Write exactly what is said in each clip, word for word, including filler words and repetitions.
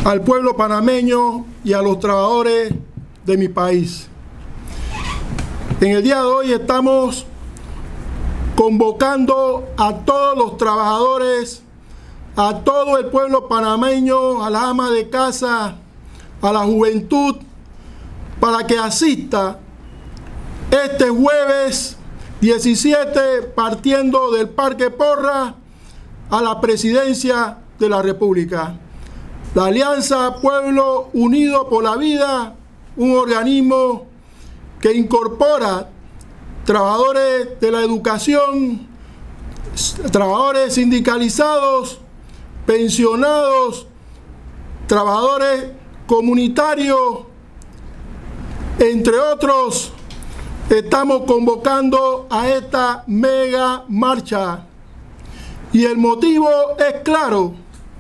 al pueblo panameño y a los trabajadores de mi país. En el día de hoy estamos convocando a todos los trabajadores, a todo el pueblo panameño, a las amas de casa, a la juventud, para que asista este jueves diecisiete, partiendo del Parque Porras a la presidencia de la República. La Alianza Pueblo Unido por la Vida, un organismo que incorpora trabajadores de la educación, trabajadores sindicalizados, pensionados, trabajadores comunitarios, entre otros. Estamos convocando a esta mega marcha y el motivo es claro.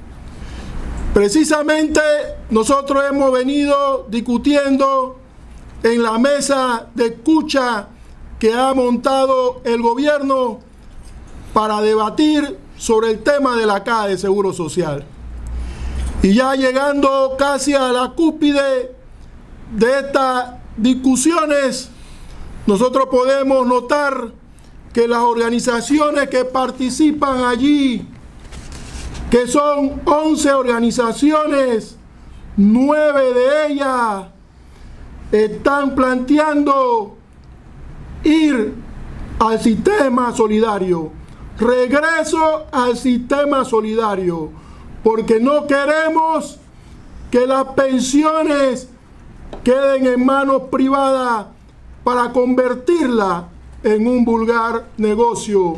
Precisamente nosotros hemos venido discutiendo en la mesa de escucha que ha montado el gobierno para debatir sobre el tema de la Caja de Seguro Social. Y ya llegando casi a la cúspide de estas discusiones, nosotros podemos notar que las organizaciones que participan allí, que son once organizaciones, nueve de ellas están planteando ir al sistema solidario, regreso al sistema solidario, porque no queremos que las pensiones queden en manos privadas para convertirla en un vulgar negocio.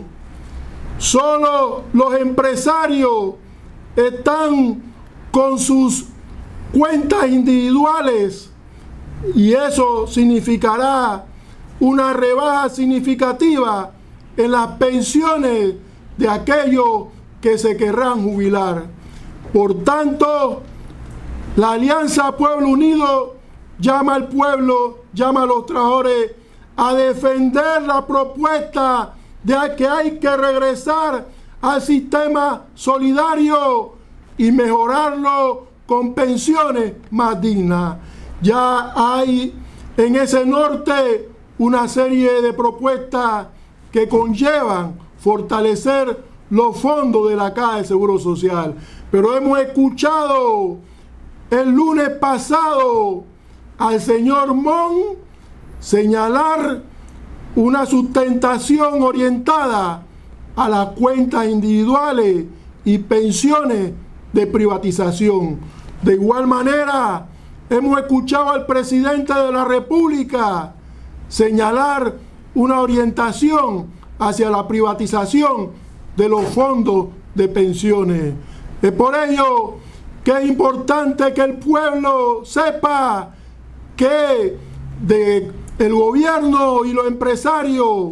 Solo los empresarios están con sus cuentas individuales y eso significará una rebaja significativa en las pensiones de aquellos que se querrán jubilar. Por tanto, la Alianza Pueblo Unido llama al pueblo, llama a los trabajadores a defender la propuesta de que hay que regresar al sistema solidario y mejorarlo con pensiones más dignas. Ya hay en ese norte una serie de propuestas que conllevan fortalecer los fondos de la Caja de Seguro Social. Pero hemos escuchado el lunes pasado al señor Mon señalar una sustentación orientada a las cuentas individuales y pensiones de privatización. De igual manera, hemos escuchado al presidente de la República señalar una orientación hacia la privatización de los fondos de pensiones. Es por ello que es importante que el pueblo sepa que de el gobierno y los empresarios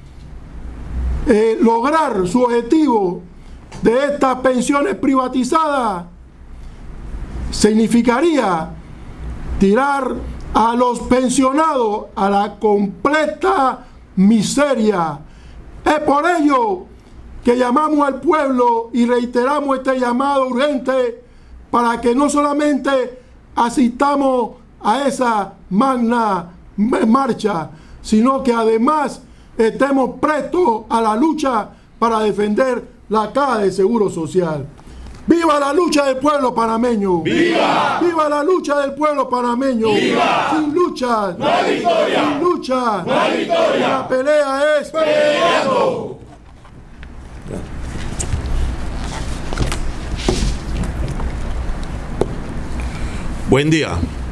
eh, lograr su objetivo de estas pensiones privatizadas significaría tirar a los pensionados a la completa miseria. Es por ello que llamamos al pueblo y reiteramos este llamado urgente para que no solamente asistamos a esa magna marcha, sino que además estemos prestos a la lucha para defender la Caja de Seguro Social. ¡Viva la lucha del pueblo panameño! ¡Viva! ¡Viva la lucha del pueblo panameño! ¡Viva! Sin lucha no hay victoria. Sin lucha no hay victoria. La pelea es peleando. Buen día.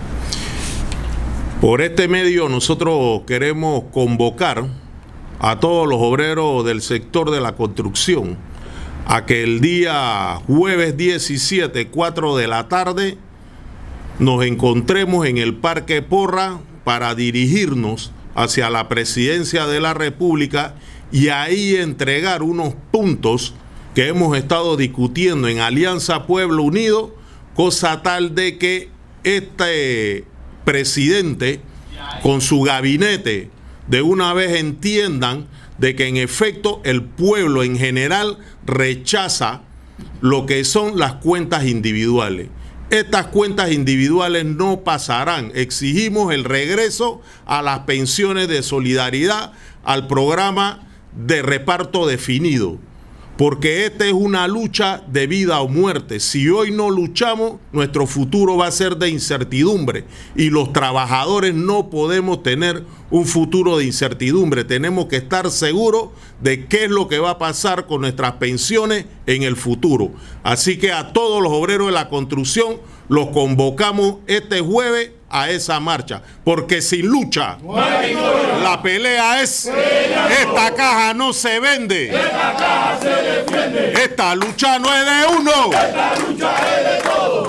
Por este medio nosotros queremos convocar a todos los obreros del sector de la construcción a que el día jueves diecisiete, cuatro de la tarde, nos encontremos en el Parque Porras para dirigirnos hacia la presidencia de la República y ahí entregar unos puntos que hemos estado discutiendo en Alianza Pueblo Unido, cosa tal de que este presidente con su gabinete de una vez entiendan de que en efecto el pueblo en general rechaza lo que son las cuentas individuales Estas cuentas individuales no pasarán. Exigimos el regreso a las pensiones de solidaridad, al programa de reparto definido, porque esta es una lucha de vida o muerte. Si hoy no luchamos, nuestro futuro va a ser de incertidumbre, y los trabajadores no podemos tener un futuro de incertidumbre. Tenemos que estar seguros de qué es lo que va a pasar con nuestras pensiones en el futuro. Así que a todos los obreros de la construcción los convocamos este jueves a esa marcha, porque sin lucha no hay victoria. La pelea es pelea esta no. Caja no se vende, esta caja se defiende, esta lucha no es de uno, esta lucha es de todos.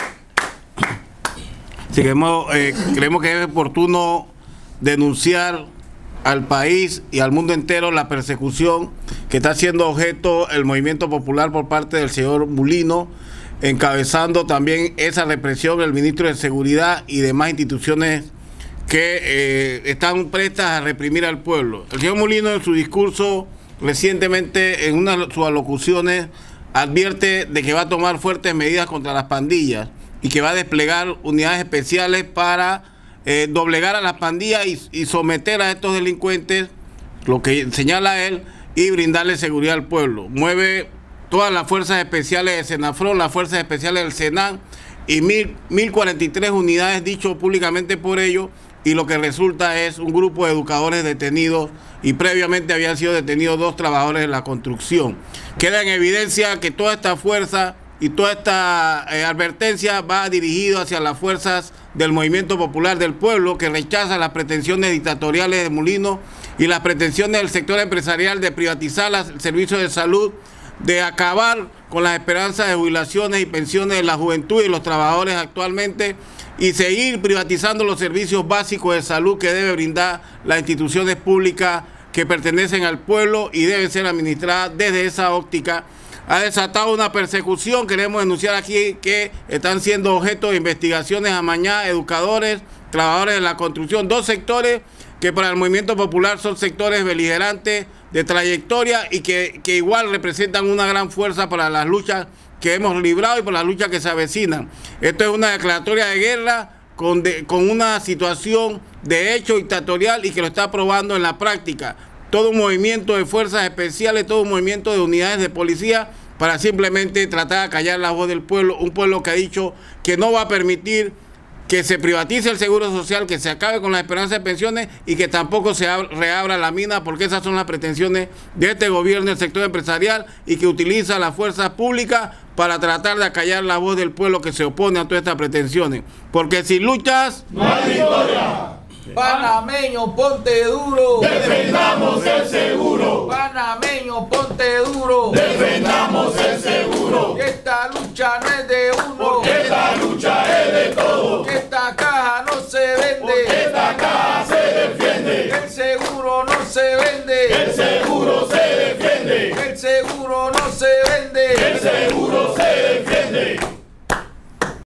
Sí, creemos, eh, creemos que es oportuno denunciar al país y al mundo entero la persecución que está siendo objeto el movimiento popular por parte del señor Mulino, encabezando también esa represión el ministro de Seguridad y demás instituciones que eh, están prestas a reprimir al pueblo. El señor Mulino, en su discurso recientemente, en una de sus alocuciones, advierte de que va a tomar fuertes medidas contra las pandillas y que va a desplegar unidades especiales para eh, doblegar a las pandillas y, y someter a estos delincuentes, lo que señala él, y brindarle seguridad al pueblo. Mueve todas las fuerzas especiales de Senafrón, las fuerzas especiales del Senan y mil cuarenta y tres unidades, dicho públicamente por ellos, y lo que resulta es un grupo de educadores detenidos, y previamente habían sido detenidos dos trabajadores de la construcción. Queda en evidencia que toda esta fuerza y toda esta eh, advertencia va dirigida hacia las fuerzas del Movimiento Popular del Pueblo, que rechaza las pretensiones dictatoriales de Mulino y las pretensiones del sector empresarial de privatizar las, el servicio de salud, de acabar con las esperanzas de jubilaciones y pensiones de la juventud y los trabajadores actualmente, y seguir privatizando los servicios básicos de salud que debe brindar las instituciones públicas que pertenecen al pueblo y deben ser administradas desde esa óptica. Ha desatado una persecución. Queremos denunciar aquí que están siendo objeto de investigaciones amañadas educadores, trabajadores de la construcción, dos sectores que para el movimiento popular son sectores beligerantes de trayectoria y que, que igual representan una gran fuerza para las luchas que hemos librado y por las luchas que se avecinan. Esto es una declaratoria de guerra con, de, con una situación de hecho dictatorial y que lo está probando en la práctica. Todo un movimiento de fuerzas especiales, todo un movimiento de unidades de policía para simplemente tratar de callar la voz del pueblo, un pueblo que ha dicho que no va a permitir que se privatice el seguro social, que se acabe con la esperanza de pensiones y que tampoco se reabra la mina, porque esas son las pretensiones de este gobierno del sector empresarial y que utiliza las fuerzas públicas para tratar de acallar la voz del pueblo que se opone a todas estas pretensiones. Porque si luchas, no hay victoria. Panameño, ponte duro. Defendamos el seguro. Panameño, ponte duro. Defendamos el seguro. Que esta lucha no es de uno. Porque esta lucha es de todos. Que esta caja no se vende. Porque esta caja se defiende. El seguro no se vende. El seguro se defiende. El seguro no